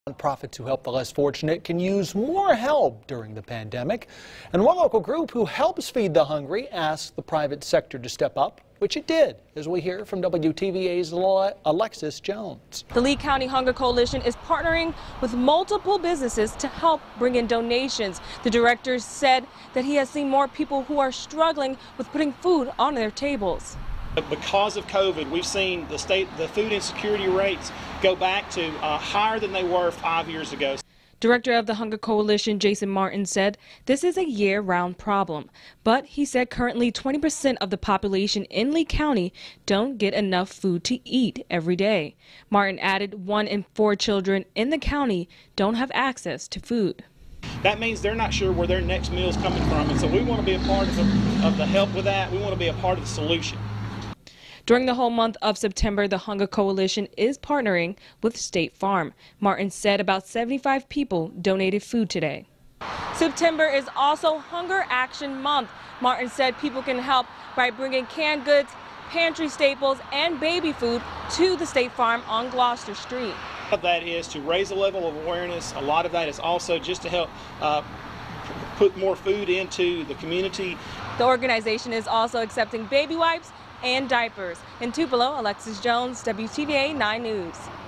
Nonprofits who help the less fortunate can use more help during the pandemic. And one local group who helps feed the hungry asked the private sector to step up, which it did, as we hear from WTVA's Alexis Jones. The Lee County Hunger Coalition is partnering with multiple businesses to help bring in donations. The director said that he has seen more people who are struggling with putting food on their tables. Because of COVID, we've seen the food insecurity rates go back to higher than they were 5 years ago. Director of the Hunger Coalition, Jason Martin, said this is a year-round problem. But he said currently 20% of the population in Lee County don't get enough food to eat every day. Martin added 1 in 4 children in the county don't have access to food. That means they're not sure where their next meal is coming from, and so we want to be a part of the help with that. We want to be a part of the solution. During the whole month of September, the Hunger Coalition is partnering with State Farm. Martin said about 75 people donated food today. September is also Hunger Action Month. Martin said people can help by bringing canned goods, pantry staples, and baby food to the State Farm on Gloucester Street. That is to raise the level of awareness. A lot of that is also just to help put more food into the community. The organization is also accepting baby wipes and diapers. In Tupelo, Alexis Jones, WTVA 9 News.